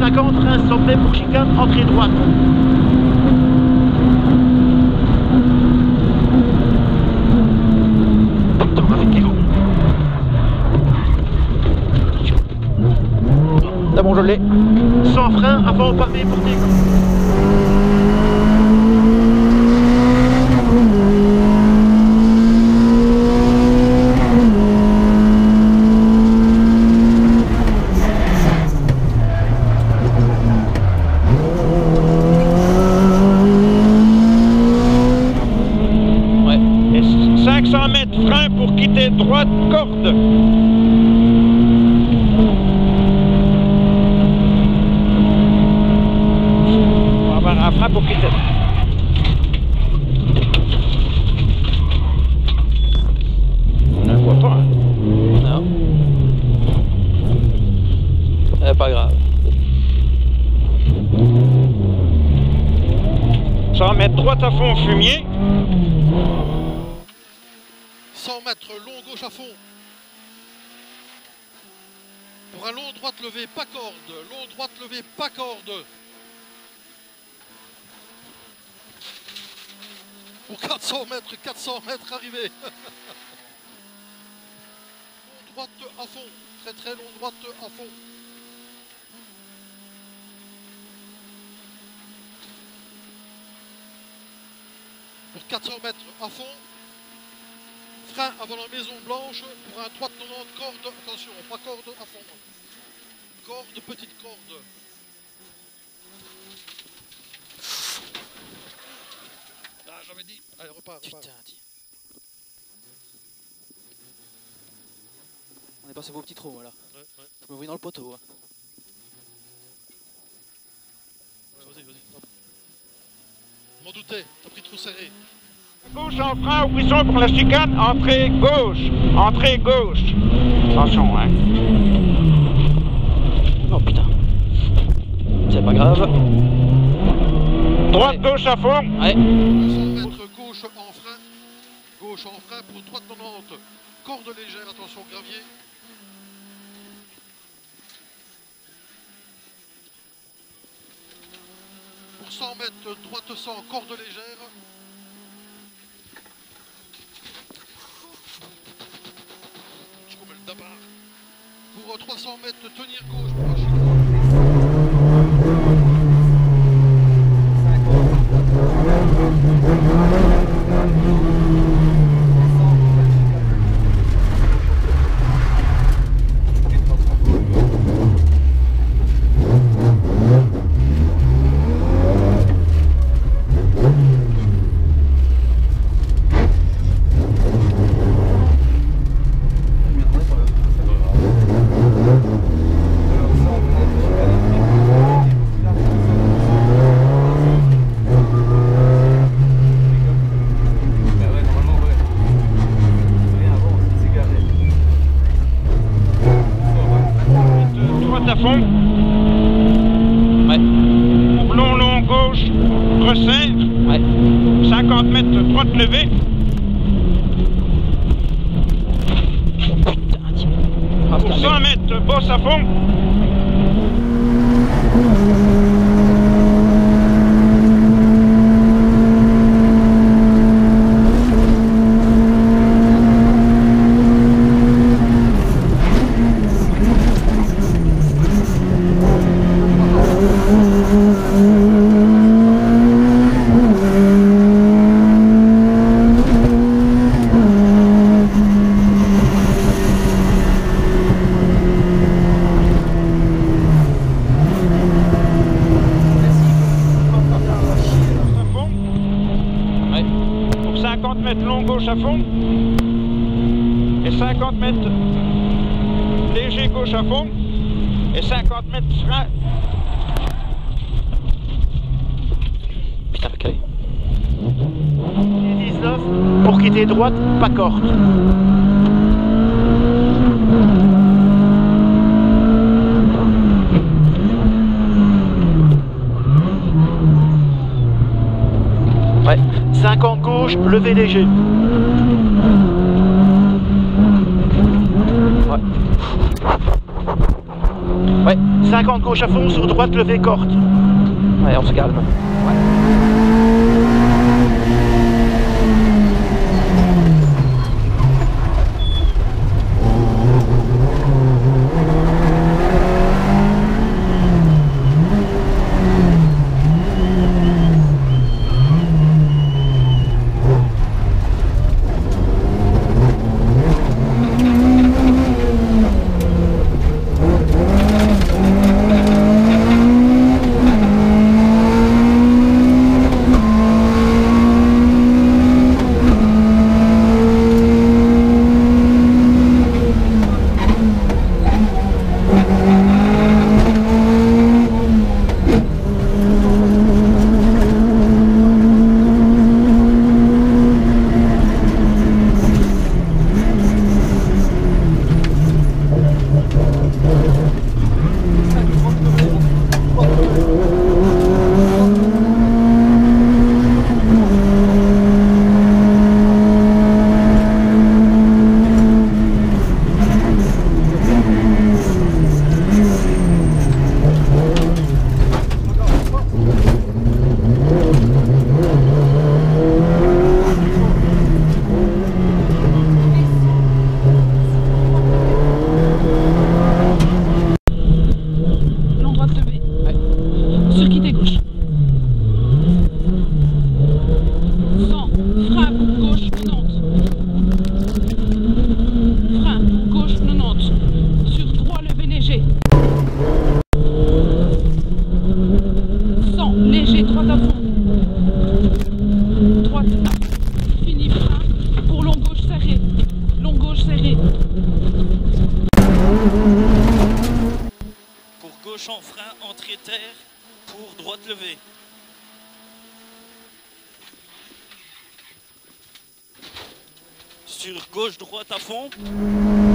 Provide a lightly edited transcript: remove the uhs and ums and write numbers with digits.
50, frein sommet pour chicane, entrée droite. Putain, on va vite, Kiko. C'est bon, je l'ai. Sans frein, avant au pavé pour Kiko. Frein pour quitter droite, corde. On va avoir un frein pour quitter. On ne le voit pas. Hein. Non. Pas grave. 100 mètres droite à fond, fumier. 100 mètres long gauche à fond. Pour un long droite levé, pas corde. Long droite levé, pas corde. Pour 400 mètres arrivé. Long droite à fond. Très très long droite à fond. Pour 400 mètres à fond. Frein avant la Maison Blanche pour un 3,90 corde, attention, pas corde à fond. Corde, petite corde. Ah, j'avais dit. Allez, repars. Putain, on est passé au petit trou, là. Ouais. Je me vois dans le poteau. Hein. Ouais, vas-y. Je m'en doutais, t'as pris trop serré. Gauche en frein au frisson pour la chicane, entrée gauche. Entrée gauche. Attention, hein. Oh putain. C'est pas grave. Droite, gauche à fond. Ouais. 200 mètres gauche en frein. Gauche en frein pour 3,90. Corde légère, attention, gravier. Pour 100 mètres, droite 100, corde légère. Pour 300 mètres, tenir gauche pour la chicane. À fond. Ouais. Long gauche, resserre. Ouais. 50 mètres droite levée. Pour 100 mètres bosse à fond. Long gauche à fond et 50 mètres léger gauche à fond et 50 mètres frein. Putain, ok. 19 pour quitter droite, pas corde. Ouais. 50 gauche, levé léger. Ouais. Ouais. 50 gauche à fond, sur droite, levée, corde. Ouais, on se calme. Ouais. Gauche en frein, entrée terre, pour droite levée. Sur gauche, droite à fond.